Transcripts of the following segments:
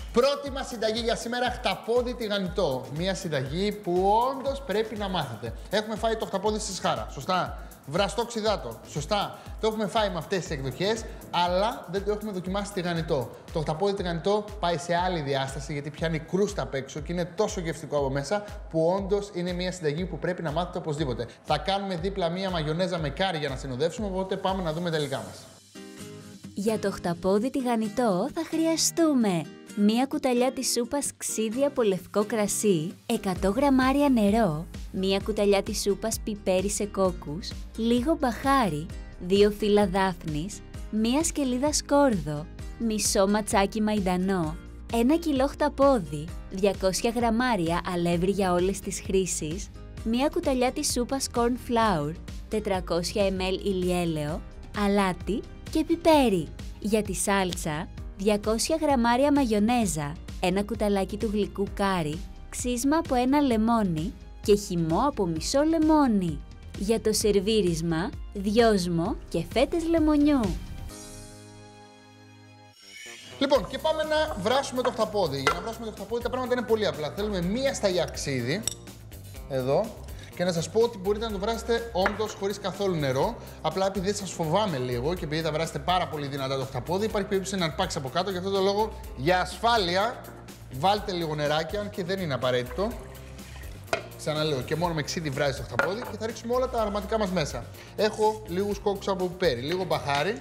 Πρώτη μας συνταγή για σήμερα, χταπόδι τηγανιτό. Μία συνταγή που όντως πρέπει να μάθετε. Έχουμε φάει το χταπόδι στη σχάρα, σωστά. Βραστό ξιδάτο, σωστά. Το έχουμε φάει με αυτές τις εκδοχές, αλλά δεν το έχουμε δοκιμάσει τηγανιτό. Το χταπόδι τηγανιτό πάει σε άλλη διάσταση γιατί πιάνει κρούστα απ' έξω και είναι τόσο γευστικό από μέσα που όντως είναι μια συνταγή που πρέπει να μάθετε οπωσδήποτε. Θα κάνουμε δίπλα μια μαγιονέζα με κάρι για να συνοδεύσουμε, οπότε πάμε να δούμε τα υλικά μας. Για το χταπόδι τηγανιτό θα χρειαστούμε μία κουταλιά της σούπας ξύδι από λευκό κρασί, 100 γραμμάρια νερό, μία κουταλιά της σούπας πιπέρι σε κόκκους, λίγο μπαχάρι, 2 φύλλα δάφνης, μία σκελίδα σκόρδο, μισό ματσάκι μαϊντανό, 1 κιλό χταπόδι, 200 γραμμάρια αλεύρι για όλες τις χρήσεις, μία κουταλιά της σούπας corn flour, 400 ml ηλιέλαιο, αλάτι και πιπέρι. Για τη σάλτσα, 200 γραμμάρια μαγιονέζα, 1 κουταλάκι του γλυκού κάρι, ξύσμα από 1 λεμόνι και χυμό από μισό λεμόνι. Για το σερβίρισμα, δυόσμο και φέτες λεμονιού. Λοιπόν, και πάμε να βράσουμε το χταπόδι. Για να βράσουμε το χταπόδι τα πράγματα είναι πολύ απλά. Θέλουμε μία σταγιά ξύδι, εδώ, και να σας πω ότι μπορείτε να το βράσετε όντως χωρίς καθόλου νερό. Απλά επειδή σας φοβάμαι λίγο και επειδή θα βράσετε πάρα πολύ δυνατά το χταπόδι, υπάρχει περίπτωση να αρπάξει από κάτω. Γι' αυτό το λόγο, για ασφάλεια, βάλτε λίγο νεράκι, αν και δεν είναι απαραίτητο. Ξαναλέω, και μόνο με ξύδι βράζει το χταπόδι και θα ρίξουμε όλα τα αρωματικά μας μέσα. Έχω λίγους κόκκους από πιπέρι, λίγο μπαχάρι,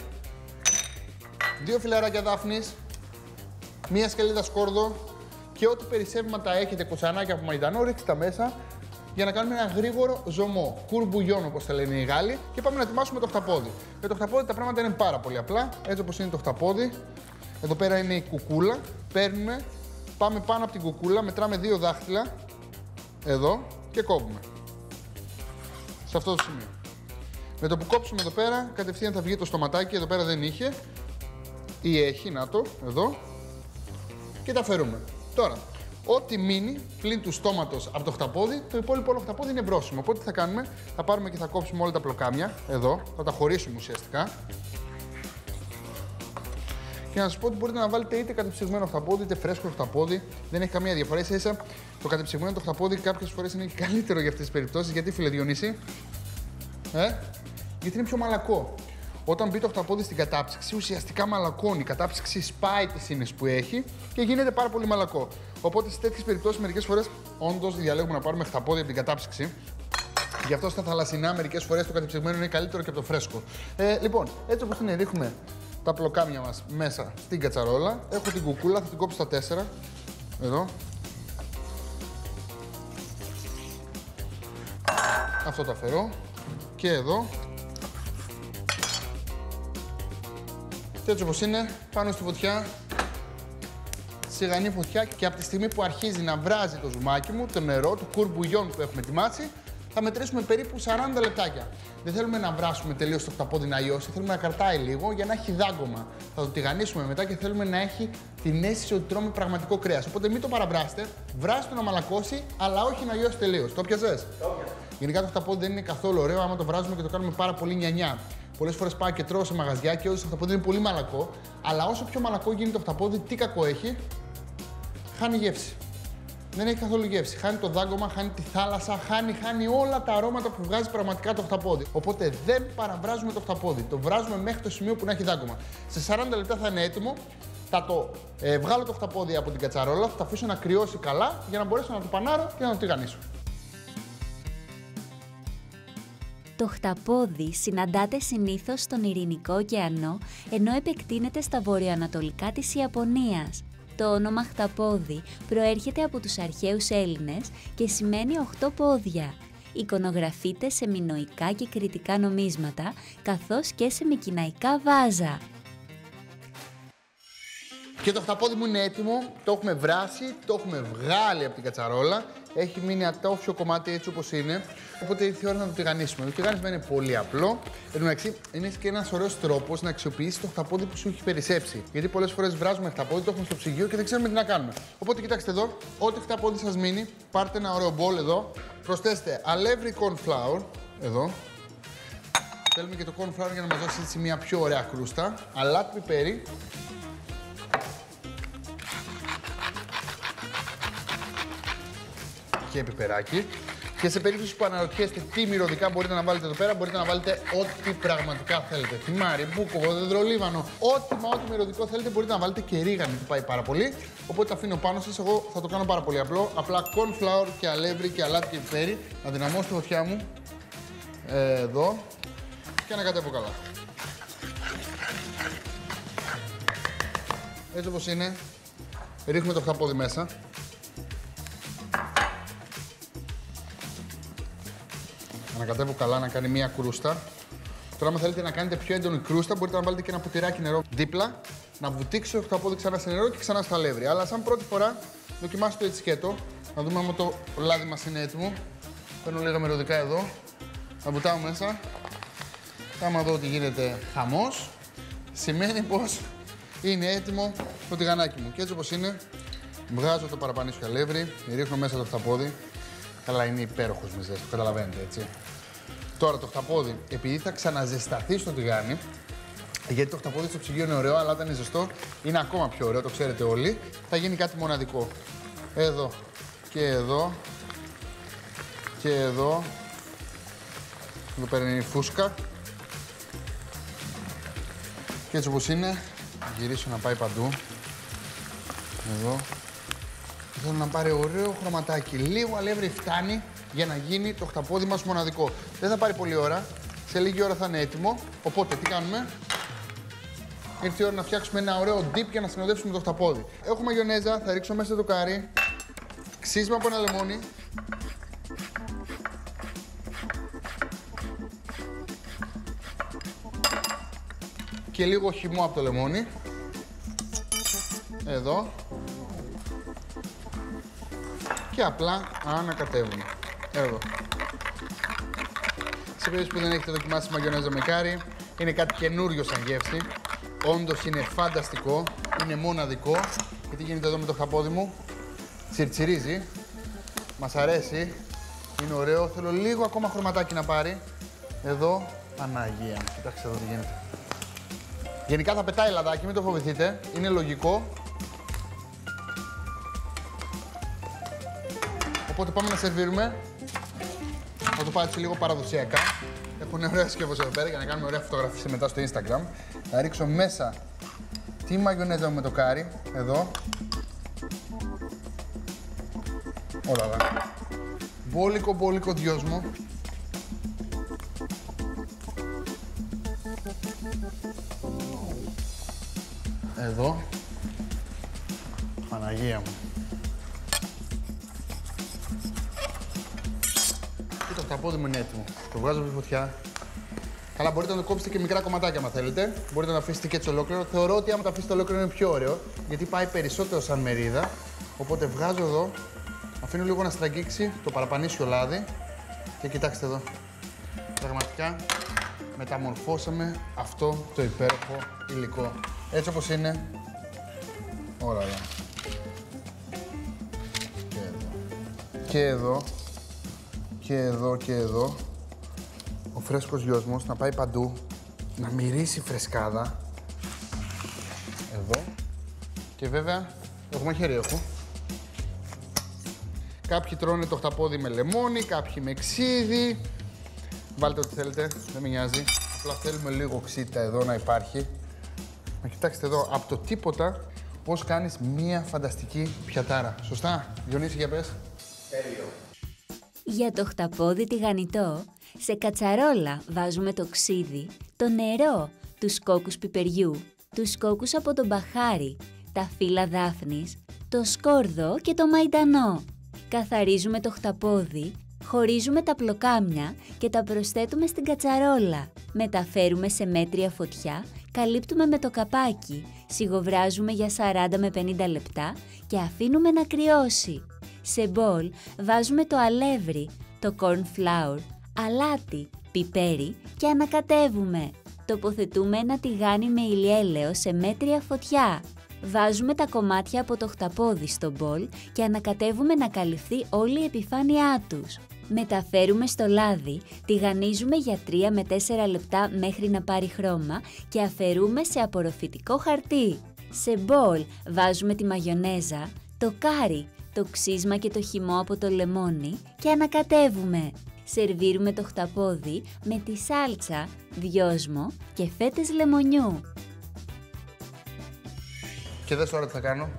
2 φιλαράκια δάφνης, μία σκελίδα σκόρδο και ό,τι περισσεύματα έχετε, κοτσανάκια από μαϊντανό, ρίξτε τα μέσα για να κάνουμε ένα γρήγορο ζωμό. Κουρμπουγιόν, όπως τα λένε οι Γάλλοι, και πάμε να ετοιμάσουμε το χταπόδι. Με το χταπόδι τα πράγματα είναι πάρα πολύ απλά, έτσι όπως είναι το χταπόδι. Εδώ πέρα είναι η κουκούλα. Παίρνουμε, πάμε πάνω από την κουκούλα, μετράμε 2 δάχτυλα, εδώ, και κόβουμε. Σε αυτό το σημείο. Με το που κόψουμε εδώ πέρα, κατευθείαν θα βγει το στοματάκι, εδώ πέρα δεν είχε. Ή έχει, να το, εδώ. Και τα αφαιρούμε. Τώρα, ό,τι μείνει πλην του στόματος από το χταπόδι, το υπόλοιπο όλο χταπόδι είναι βρώσιμο. Οπότε τι θα κάνουμε, θα πάρουμε και θα κόψουμε όλα τα πλοκάμια, εδώ, θα τα χωρίσουμε ουσιαστικά. Και να σας πω ότι μπορείτε να βάλετε είτε κατεψυγμένο χταπόδι είτε φρέσκο χταπόδι, δεν έχει καμία διαφορά. Ίσα το κατεψυγμένο το χταπόδι κάποιες φορές είναι καλύτερο για αυτές τις περιπτώσεις. Γιατί, φίλε Διονύση, γιατί είναι πιο μαλακό. Όταν μπει το χταπόδι στην κατάψυξη, ουσιαστικά μαλακώνει. Η κατάψυξη σπάει τις ίνες που έχει και γίνεται πάρα πολύ μαλακό. Οπότε σε τέτοιες περιπτώσεις, μερικές φορές, όντως διαλέγουμε να πάρουμε χταπόδι από την κατάψυξη. Γι' αυτό στα θαλασσινά, μερικές φορές το κατεψυγμένο είναι καλύτερο και από το φρέσκο. Λοιπόν, έτσι όπως είναι, ρίχνουμε τα πλοκάμια μας μέσα στην κατσαρόλα. Έχω την κουκούλα, θα την κόψω στα 4. Εδώ. Αυτό το αφαιρώ. Και εδώ. Και έτσι όπως είναι, πάνω στη φωτιά, σιγανή φωτιά, και από τη στιγμή που αρχίζει να βράζει το ζουμάκι μου, το νερό, το κουρμπουγιόν που έχουμε ετοιμάσει, θα μετρήσουμε περίπου 40 λεπτάκια. Δεν θέλουμε να βράσουμε τελείως το χταπόδι να λιώσει, θέλουμε να κρατάει λίγο για να έχει δάγκωμα. Θα το τηγανίσουμε μετά και θέλουμε να έχει την αίσθηση ότι τρώμε πραγματικό κρέας. Οπότε μην το παραβράστε, βράστε το να μαλακώσει, αλλά όχι να λιώσει τελείως. Το πιασες? Γενικά το χταπόδι δεν είναι καθόλου ωραίο άμα το βράζουμε και το κάνουμε πάρα πολύ νιανιά. Πολλές φορές πάω και τρώω σε μαγαζιά και όντως το χταπόδι είναι πολύ μαλακό, αλλά όσο πιο μαλακό γίνει το χταπόδι, τι κακό έχει? Χάνει γεύση. Δεν έχει καθόλου γεύση. Χάνει το δάγκωμα, χάνει τη θάλασσα, χάνει όλα τα αρώματα που βγάζει πραγματικά το χταπόδι. Οπότε δεν παραβράζουμε το χταπόδι. Το βράζουμε μέχρι το σημείο που να έχει δάγκωμα. Σε 40 λεπτά θα είναι έτοιμο. Θα το βγάλω το χταπόδι από την κατσαρόλα, θα το αφήσω να κρυώσει καλά για να μπορέσω να το πανάρω και να το τηγανίσω. Το χταπόδι συναντάται συνήθως στον Ειρηνικό ωκεανό, ενώ επεκτείνεται στα βορειοανατολικά της Ιαπωνίας. Το όνομα χταπόδι προέρχεται από τους αρχαίους Έλληνες και σημαίνει 8 πόδια. Εικονογραφείται σε μινωικά και κρητικά νομίσματα, καθώς και σε μικηναϊκά βάζα. Και το χταπόδι μου είναι έτοιμο, το έχουμε βράσει, το έχουμε βγάλει από την κατσαρόλα. Έχει μείνει ατόφιο κομμάτι έτσι όπως είναι. Οπότε ήρθε η ώρα να το τηγανίσουμε. Το τηγάνισμα είναι πολύ απλό. Εν τω μεταξύ, είναι και ένας ωραίος τρόπος να αξιοποιήσεις το χταπόδι που σου έχει περισσέψει. Γιατί πολλές φορές βράζουμε χταπόδι, το έχουμε στο ψυγείο και δεν ξέρουμε τι να κάνουμε. Οπότε κοιτάξτε εδώ, ό,τι χταπόδι σας μείνει, πάρτε ένα ωραίο μπολ εδώ. Προσθέστε αλεύρι corn flour, εδώ. Θέλουμε και το corn flour για να μας δώσει έτσι μια πιο ωραία κρούστα. Αλάτι πιπέρι. και πιπεράκι. Και σε περίπτωση που αναρωτιέστε τι μυρωδικά μπορείτε να βάλετε εδώ πέρα, μπορείτε να βάλετε ό,τι πραγματικά θέλετε. Θυμάρι, μπούκοβο, δεντρολίβανο, ό,τι μυρωδικό θέλετε μπορείτε να βάλετε και ρίγανη που πάει πάρα πολύ. Οπότε το αφήνω πάνω σας, εγώ θα το κάνω πάρα πολύ απλό. Απλά corn flour και αλεύρι και αλάτι και πιπέρι. Να δυναμώσω τη φωτιά μου εδώ και να κατέβω καλά. Έτσι όπως είναι, ρίχνουμε το χταπόδι μέσα. Ανακατεύω καλά να κάνει μία κρούστα. Τώρα, αν θέλετε να κάνετε πιο έντονη κρούστα, μπορείτε να βάλετε και ένα ποτηράκι νερό δίπλα, να βουτήξει το χταπόδι ξανά σε νερό και ξανά στα αλεύρι. Αλλά σαν πρώτη φορά, δοκιμάστε το έτσι σκέτο. Να δούμε αν το λάδι μας είναι έτοιμο. Παίρνω λίγα μυρωδικά εδώ, θα βουτάω μέσα. Και άμα δω ότι γίνεται χαμός, σημαίνει πως είναι έτοιμο το τηγανάκι μου. Και έτσι όπως είναι, βγάζω το παραπανίσιο αλεύρι, ρίχνω μέσα το χταπόδι. Καλά, είναι υπέροχος με ζέστη, το καταλαβαίνετε, έτσι. Τώρα το χταπόδι, επειδή θα ξαναζεσταθεί στο τηγάνι, γιατί το χταπόδι στο ψυγείο είναι ωραίο, αλλά όταν είναι ζεστό είναι ακόμα πιο ωραίο, το ξέρετε όλοι, θα γίνει κάτι μοναδικό. Εδώ και εδώ και εδώ. Εδώ παίρνει η φούσκα. Και έτσι όπως είναι, γυρίσω να πάει παντού. Εδώ. Θέλω να πάρει ωραίο χρωματάκι. Λίγο αλεύρι φτάνει για να γίνει το χταπόδι μας μοναδικό. Δεν θα πάρει πολλή ώρα. Σε λίγη ώρα θα είναι έτοιμο. Οπότε τι κάνουμε? Ήρθε η ώρα να φτιάξουμε ένα ωραίο dip για να συνοδεύσουμε το χταπόδι. Έχω μαγιονέζα, θα ρίξω μέσα το κάρι. Ξύσμα από ένα λεμόνι. Και λίγο χυμό από το λεμόνι. Εδώ. Και απλά ανακατεύουμε. Εδώ. Σε περίπτωση που δεν έχετε δοκιμάσει μαγιονέζα με κάρι, είναι κάτι καινούριο σαν γεύση. Όντως είναι φανταστικό, είναι μοναδικό. Και τι γίνεται εδώ με το χταπόδι μου? Τσιρτσιρίζει. Μας αρέσει. Είναι ωραίο. Θέλω λίγο ακόμα χρωματάκι να πάρει. Εδώ. Παναγία. Κοιτάξτε εδώ τι γίνεται. Γενικά θα πετάει λαδάκι, μην το φοβηθείτε. Είναι λογικό. Οπότε πάμε να σερβίρουμε. Θα το πάω έτσι λίγο παραδοσιακά. Έχουν ωραία σκεύος εδώ πέρα για να κάνουμε ωραία φωτογραφίες μετά στο Instagram. Θα ρίξω μέσα τη μαγιονέζα με το κάρι. Εδώ. Όλα. Μπόλικο δυόσμο. Εδώ. Παναγία μου. Και το χταπόδι μου είναι έτοιμο. Το βγάζω από τη φωτιά. Καλά, μπορείτε να το κόψετε και μικρά κομματάκια αν θέλετε. Μπορείτε να το αφήσετε και έτσι ολόκληρο. Θεωρώ ότι άμα το αφήσετε ολόκληρο είναι πιο ωραίο, γιατί πάει περισσότερο σαν μερίδα. Οπότε βγάζω εδώ, αφήνω λίγο να στραγγίξει το παραπανίσιο λάδι. Και κοιτάξτε εδώ. Πραγματικά μεταμορφώσαμε αυτό το υπέροχο υλικό. Έτσι όπως είναι. Ωραία. Και εδώ. Και εδώ και εδώ. Ο φρέσκος δυόσμος να πάει παντού. Να μυρίσει φρεσκάδα. Εδώ. Και βέβαια, έχουμε χέρι έχω. Κάποιοι τρώνε το χταπόδι με λεμόνι, κάποιοι με ξύδι. Βάλτε ό,τι θέλετε, δεν με νοιάζει. Απλά θέλουμε λίγο ξύτα εδώ να υπάρχει. Να κοιτάξτε εδώ, από το τίποτα, πώς κάνεις μία φανταστική πιατάρα. Σωστά, Διονύση, για πες. Τέλειο. Για το χταπόδι τηγανιτό, σε κατσαρόλα βάζουμε το ξύδι, το νερό, τους κόκκους πιπεριού, τους κόκκους από τον μπαχάρι, τα φύλλα δάφνης, το σκόρδο και το μαϊντανό. Καθαρίζουμε το χταπόδι, χωρίζουμε τα πλοκάμια και τα προσθέτουμε στην κατσαρόλα. Μεταφέρουμε σε μέτρια φωτιά, καλύπτουμε με το καπάκι, σιγοβράζουμε για 40 με 50 λεπτά και αφήνουμε να κρυώσει. Σε μπολ βάζουμε το αλεύρι, το corn flour, αλάτι, πιπέρι και ανακατεύουμε. Τοποθετούμε ένα τηγάνι με ηλιέλαιο σε μέτρια φωτιά. Βάζουμε τα κομμάτια από το χταπόδι στο μπολ και ανακατεύουμε να καλυφθεί όλη η επιφάνειά τους. Μεταφέρουμε στο λάδι, τηγανίζουμε για 3 με 4 λεπτά μέχρι να πάρει χρώμα και αφαιρούμε σε απορροφητικό χαρτί. Σε μπολ βάζουμε τη μαγιονέζα, το κάρι, το ξύσμα και το χυμό από το λεμόνι και ανακατεύουμε. Σερβίρουμε το χταπόδι με τη σάλτσα, δυόσμο και φέτες λεμονιού. Και δες τώρα τι θα κάνω.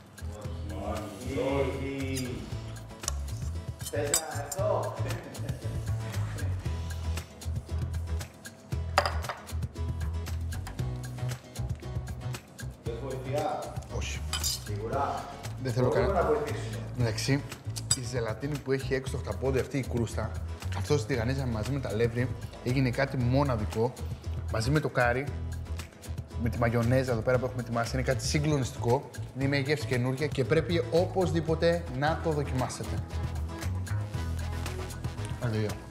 Όχι. Σίγουρα. Δεν θέλω Μπορούμε κανένα. να βοηθήσουμε. Εντάξει, η ζελατίνη που έχει έξω το χταπόδι, αυτή η κρούστα, αυτό τη τηγανίζαμε μαζί με τα αλεύρι, έγινε κάτι μοναδικό. Μαζί με το κάρι, με τη μαγιονέζα εδώ πέρα που έχουμε ετοιμάσει, είναι κάτι συγκλονιστικό. Είναι μια γεύση καινούργια και πρέπει οπωσδήποτε να το δοκιμάσετε. Αντίο.